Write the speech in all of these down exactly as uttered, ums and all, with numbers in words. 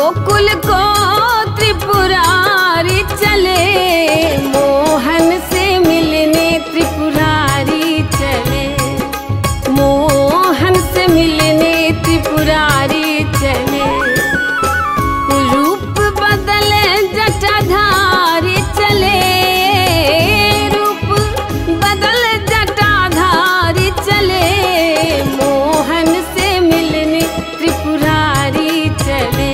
गोकुल को त्रिपुरारी चले, मोहन से मिलने त्रिपुरारी चले, मोहन से मिलने त्रिपुरारी चले। रूप बदले जटाधारी चले, रूप बदल जटाधारी चले, मोहन से मिलने त्रिपुरारी चले,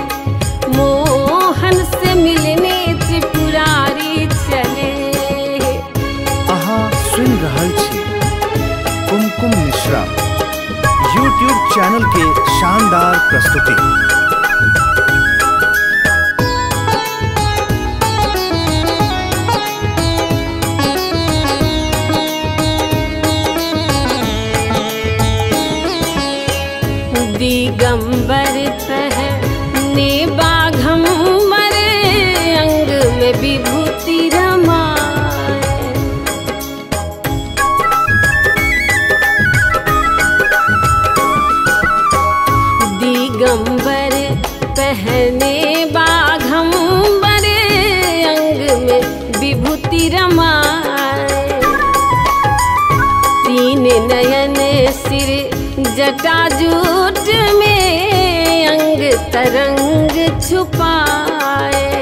मोहन से मिलने त्रिपुरारी चले। अहाँ सुनि रहल छी कुमकुम मिश्रा यूट्यूब चैनल के शानदार प्रस्तुति। दिगंबर पहने बाघंबर, अंग में विभूति रमाए, दिगंबर पहने बाघंबर, अंग में विभूति रमाए। तीन नयन सिर जटाजूट में, अंग तरंग छुपाए।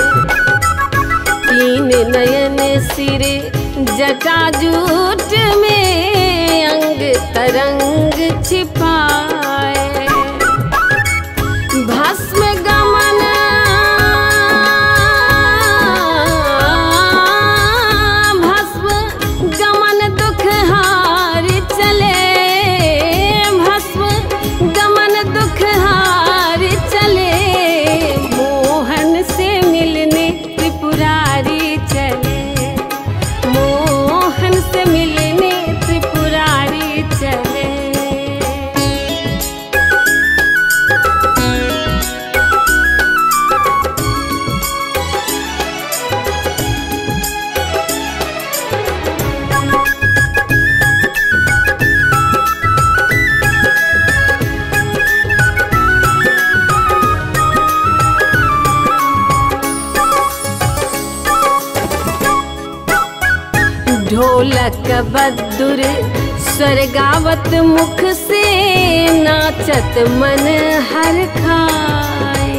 तीन नयन सिर जटाजूट में, अंग तरंग छिपाए। भस्म गमन भस्म गमन दुख हार चले, मोहन से मिलने त्रिपुरारी चले, मोहन से मिलने त्रिपुरारी चले। ढोलक बद्दुर स्वर गावत, मुख से नाचत मन हर खाए।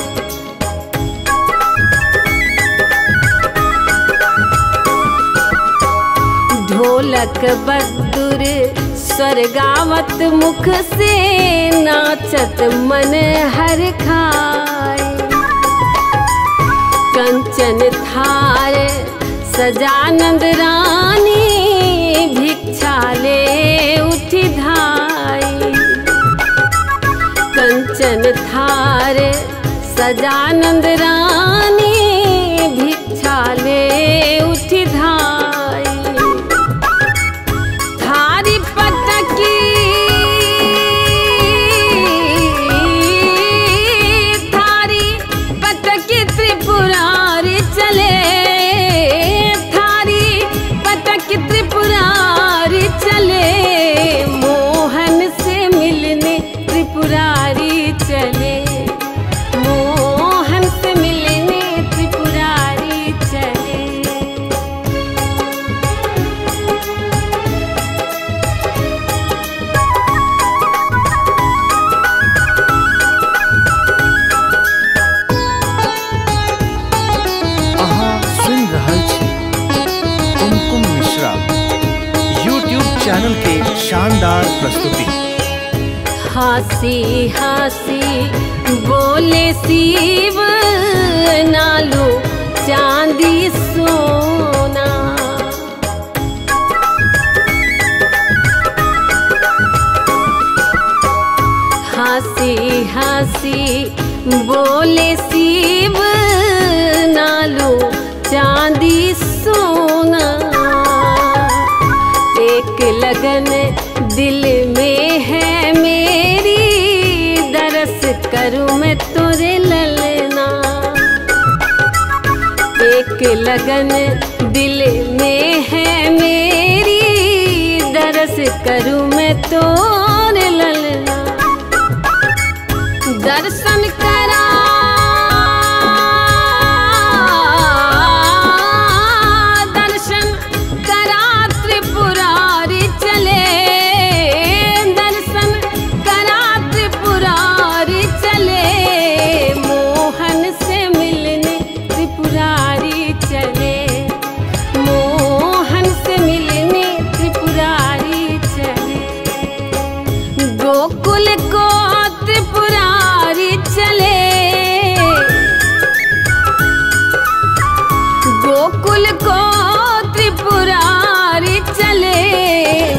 ढोलक बद्दुर स्वर गावत, मुख से नाचत मन हर खाए। कंचन थार सजानंद रानी, भिक्षा ले उठी धाई। कंचन थार सजानंद रानी, भिक्षा ले उठी धाई। थारी पटकी थारी पटकी त्रिपुरारी चले, त्रिपुरारी चले, मोहन से मिलने त्रिपुरारी चले, मोहन से मिलने त्रिपुरारी चले। अहाँ सुनि रहल छी कुमकुम मिश्रा यूट्यूब चैनल के शानदार प्रस्तुति। हंसी हंसी बोले शिव, नालू चांदी सोना। हंसी हंसी बोले शिव, नालू चांदी सोना। एक लगन दिल में है मेरी, दरस करूं मैं तुझे ललना। एक लगन दिल में है मेरी, दरस करूं मैं तोरे ललना। दर्शन करा को त्रिपुरारी चले, गोकुल को त्रिपुरारी चले।